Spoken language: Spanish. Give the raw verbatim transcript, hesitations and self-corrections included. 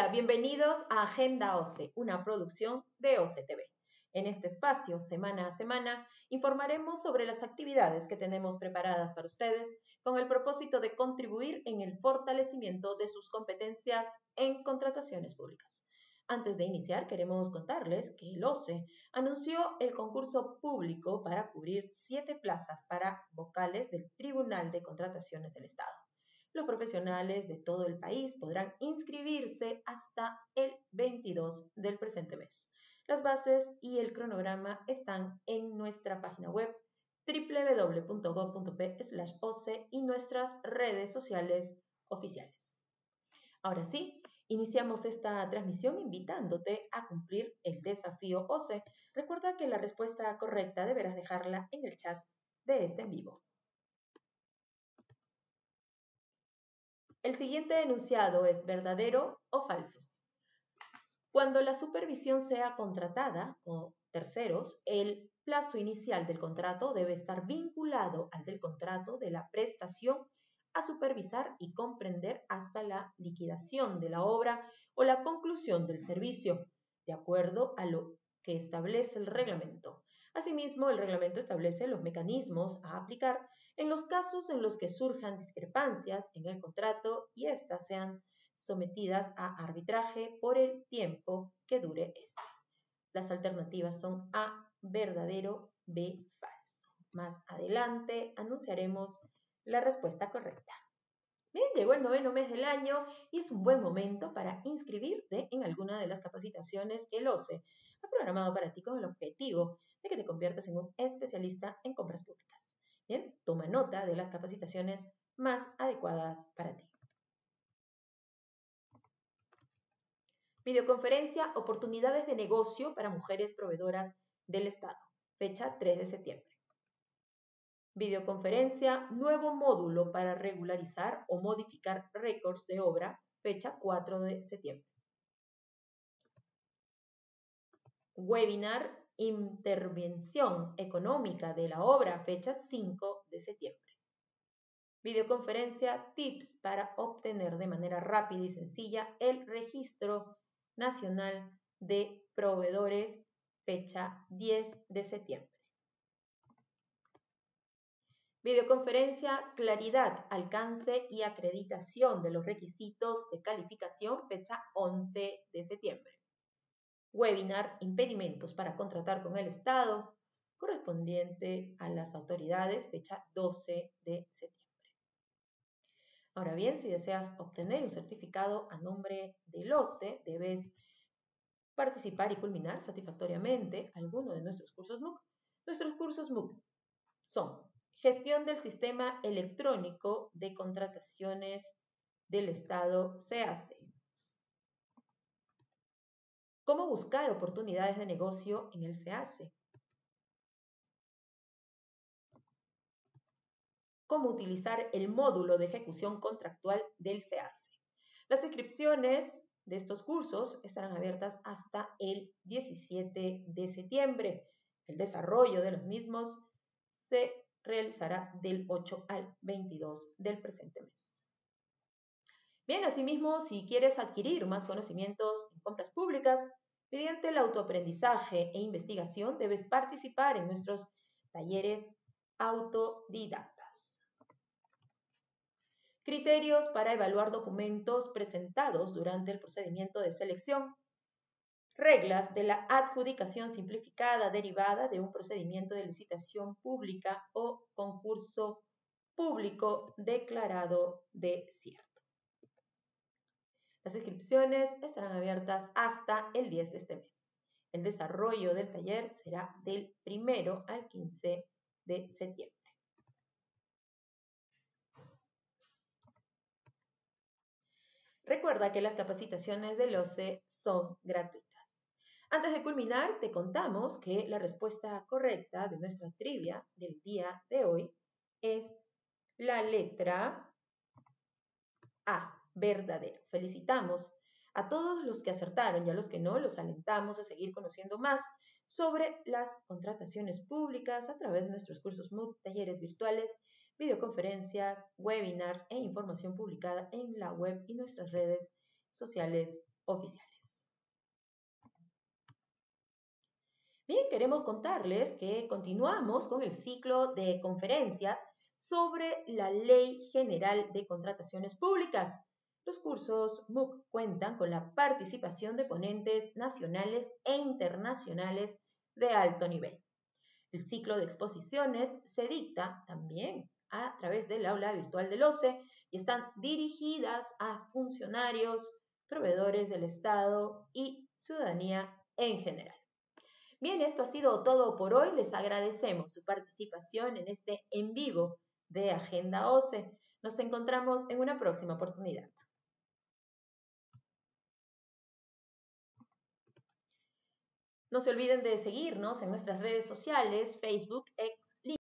Hola, bienvenidos a Agenda OCE, una producción de OCE T V. En este espacio, semana a semana, informaremos sobre las actividades que tenemos preparadas para ustedes con el propósito de contribuir en el fortalecimiento de sus competencias en contrataciones públicas. Antes de iniciar, queremos contarles que el OCE anunció el concurso público para cubrir siete plazas para vocales del Tribunal de Contrataciones del Estado. Los profesionales de todo el país podrán inscribirse hasta el veintidós del presente mes. Las bases y el cronograma están en nuestra página web doble u doble u doble u punto gob punto pe slash oce y nuestras redes sociales oficiales. Ahora sí, iniciamos esta transmisión invitándote a cumplir el desafío OCE. Recuerda que la respuesta correcta deberás dejarla en el chat de este en vivo. El siguiente enunciado es verdadero o falso. Cuando la supervisión sea contratada o terceros, el plazo inicial del contrato debe estar vinculado al del contrato de la prestación a supervisar y comprender hasta la liquidación de la obra o la conclusión del servicio, de acuerdo a lo que establece el reglamento. Asimismo, el reglamento establece los mecanismos a aplicar en los casos en los que surjan discrepancias en el contrato y éstas sean sometidas a arbitraje por el tiempo que dure este. Las alternativas son A, verdadero, B, falso. Más adelante anunciaremos la respuesta correcta. Bien, llegó el noveno mes del año y es un buen momento para inscribirte en alguna de las capacitaciones que el OCE ha programado para ti con el objetivo de que te conviertas en un especialista en compras públicas. Bien, toma nota de las capacitaciones más adecuadas para ti. Videoconferencia, oportunidades de negocio para mujeres proveedoras del Estado. Fecha tres de septiembre. Videoconferencia, nuevo módulo para regularizar o modificar récords de obra. Fecha cuatro de septiembre. Webinar, intervención económica de la obra. Fecha cinco de septiembre. Videoconferencia, tips para obtener de manera rápida y sencilla el registro nacional de proveedores, fecha diez de septiembre. Videoconferencia, claridad, alcance y acreditación de los requisitos de calificación, fecha once de septiembre. Webinar, impedimentos para contratar con el Estado, correspondiente a las autoridades, fecha doce de septiembre. Ahora bien, si deseas obtener un certificado a nombre del OCE, debes participar y culminar satisfactoriamente alguno de nuestros cursos M O O C. Nuestros cursos M O O C son Gestión del Sistema Electrónico de Contrataciones del Estado SEACE. Cómo buscar oportunidades de negocio en el SEACE. Cómo utilizar el módulo de ejecución contractual del SEACE. Las inscripciones de estos cursos estarán abiertas hasta el diecisiete de septiembre. El desarrollo de los mismos se realizará del ocho al veintidós del presente mes. Bien, asimismo, si quieres adquirir más conocimientos en compras públicas, mediante el autoaprendizaje e investigación debes participar en nuestros talleres autodidactas. Criterios para evaluar documentos presentados durante el procedimiento de selección. Reglas de la adjudicación simplificada derivada de un procedimiento de licitación pública o concurso público declarado desierto. Las inscripciones estarán abiertas hasta el diez de este mes. El desarrollo del taller será del primero al quince de septiembre. Recuerda que las capacitaciones del OCE son gratuitas. Antes de culminar, te contamos que la respuesta correcta de nuestra trivia del día de hoy es la letra A, verdadero. Felicitamos a todos los que acertaron y a los que no, los alentamos a seguir conociendo más sobre las contrataciones públicas a través de nuestros cursos M O O C, talleres virtuales, videoconferencias, webinars e información publicada en la web y nuestras redes sociales oficiales. Bien, queremos contarles que continuamos con el ciclo de conferencias sobre la Ley General de Contrataciones Públicas. Los cursos M O O C cuentan con la participación de ponentes nacionales e internacionales de alto nivel. El ciclo de exposiciones se dicta también a través del aula virtual del O C E y están dirigidas a funcionarios, proveedores del Estado y ciudadanía en general. Bien, esto ha sido todo por hoy. Les agradecemos su participación en este en vivo de Agenda O C E. Nos encontramos en una próxima oportunidad. No se olviden de seguirnos en nuestras redes sociales, Facebook, X,